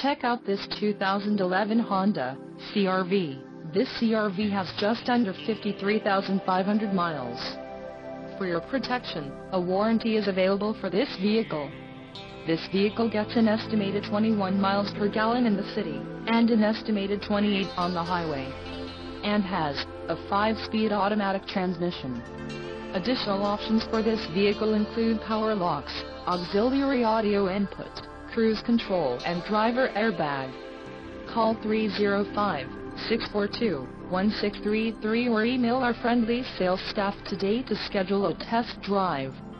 Check out this 2011 Honda CR-V. This CR-V has just under 53,500 miles. For your protection, a warranty is available for this vehicle. This vehicle gets an estimated 21 miles per gallon in the city, and an estimated 28 on the highway, and has a 5-speed automatic transmission. Additional options for this vehicle include power locks, auxiliary audio input, cruise control and driver airbag. Call 305-642-1633 or email our friendly sales staff today to schedule a test drive.